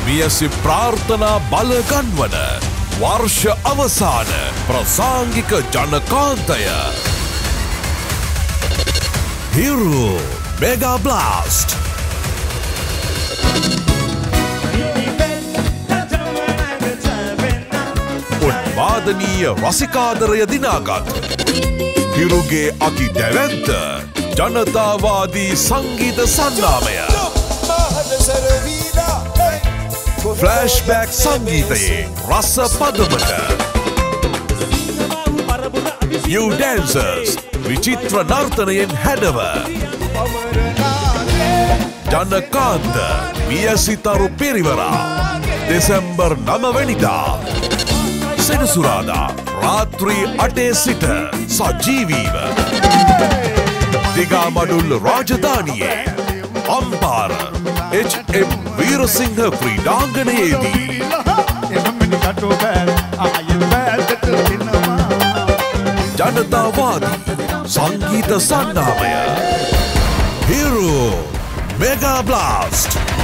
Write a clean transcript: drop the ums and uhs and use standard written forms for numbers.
මියසි ප්‍රාර්ථනා බල ගන්වන වර්ෂ අවසාන ප්‍රසාංගික ජනකාන්තය Hiru Mega Blast. උන්මාදනීය රසිකාදරය දිනාගත් හිරුගේ අති දැවැන්ත ජනතාවාදී සංගීත සන්නාමය Flashback සංගීතයේ රස පදමට You Dancers විචිත්‍ර නර්තනයෙන් හැඩව ජනකාන්ත මියසිතරු පිරිවරා දෙසැම්බර් 9 වෙනිදා සෙනසුරාදා රාත්‍රී 8 සිට සජීවීව දිගමඩුල්ල රාජධානියේ අම්පාර ＨM වීරසිංහ ක්‍රීඩාංගණයේදී ජනතාවාදී සංගීත සන්නාමය Hiru Mega Blast